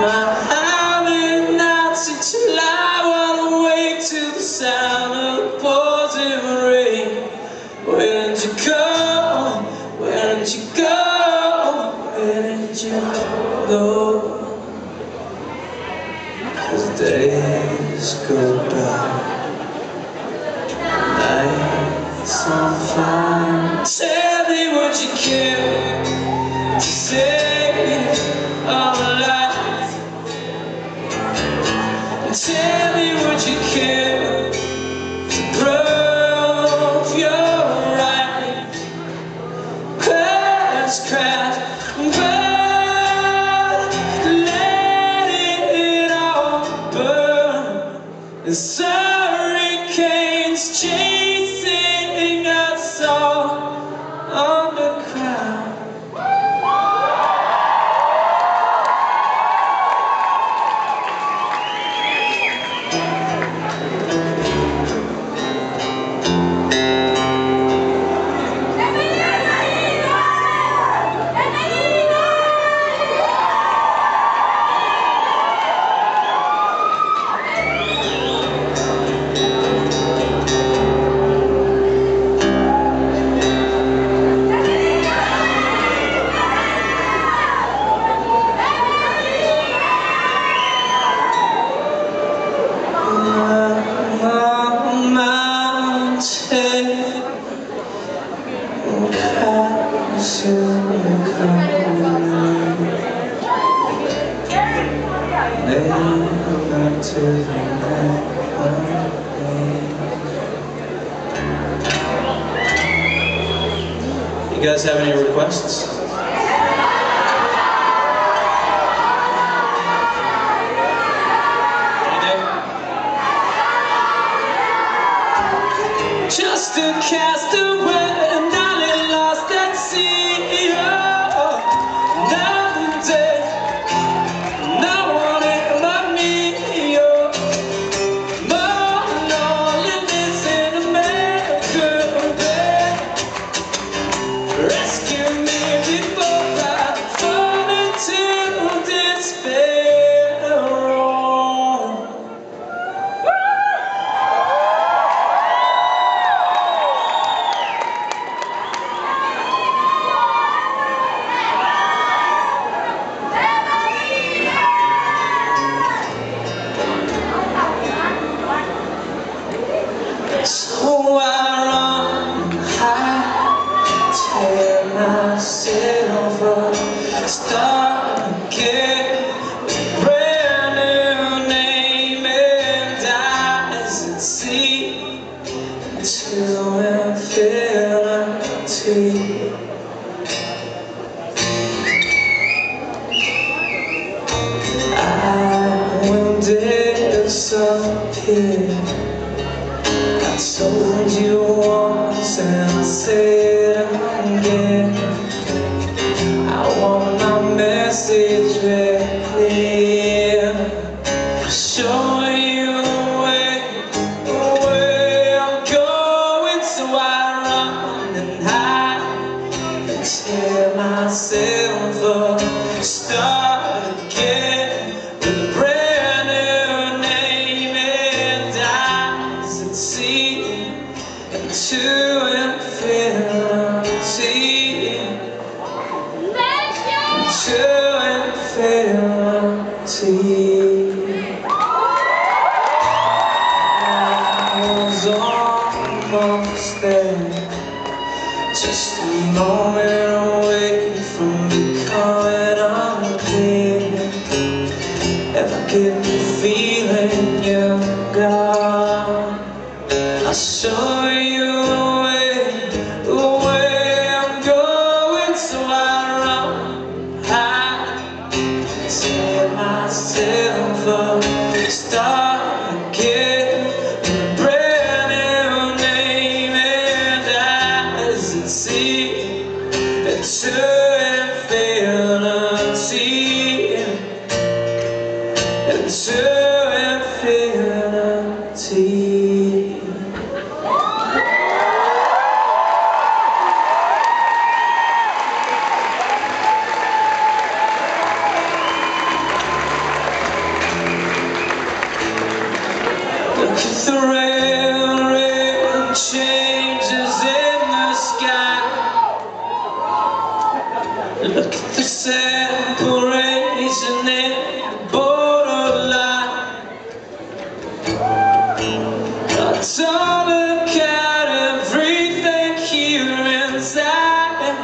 having nights until I wide awake to the sound of the pouring rain. Where did you go? Where did you go? Where did you go? As days go by, nights on fire. Tell me what you care to save our life. Tell me what you care to prove you're right. Let's crash and burn, let it all burn. As hurricanes chasing us all underground. You guys have any requests? Anything? Just a castaway, and I lost at sea. Oh, another day, no one but me. Oh, more loneliness in America, babe. Rescue me before I fall into despair. So I run, I tear myself up, start again, brand new name and eyes at sea, to infinity. I will disappear. I told you once and I said again, I want my message very clear. Show you the way I'm going, so I run and hide and tear myself up, start again with a brand new name and eyes and see to infinity, to infinity. I was almost there, just a moment away from becoming unclear. Ever get the feeling you're gone? I'll show you the way I'm going, so I run, hide, tear myself up, start again, with a brand new name and eyes and see, and to infinity, and to infinity. separation in the borderline. I don't look at everything here inside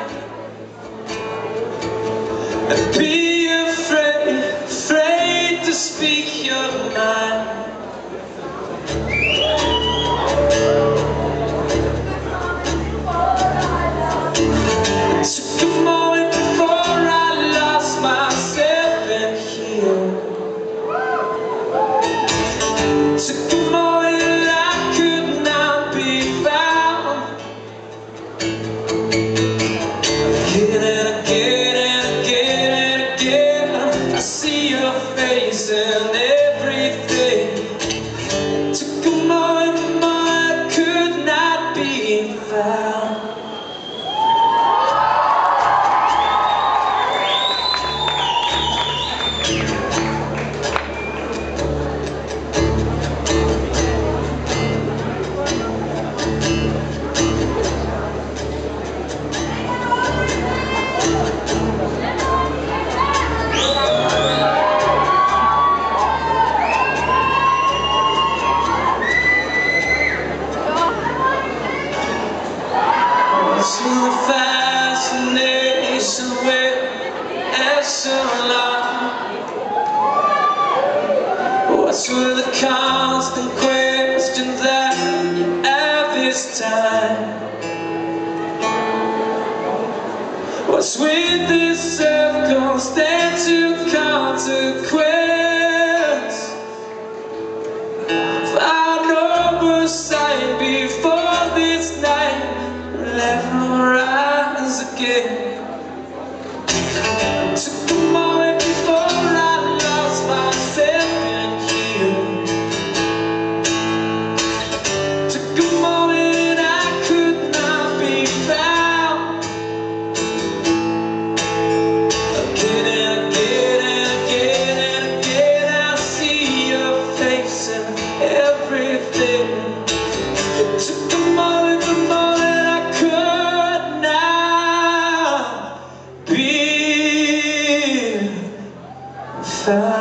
and be afraid to speak your mind. Took a moment before I lost myself in here. Took a moment I could not be found. Again and again and again and again, I see your face and everything. Took a moment I could not be found. What's with the fascination with echelon? What's with the constant question that you have this time? What's with this circumstantial consequence? Found oversight before this night let me rise again. Took a moment before I lost myself in here. Took a moment I could not be found. Again and again and again and again, I see your face and everything. It took a moment, the moment I could not be found.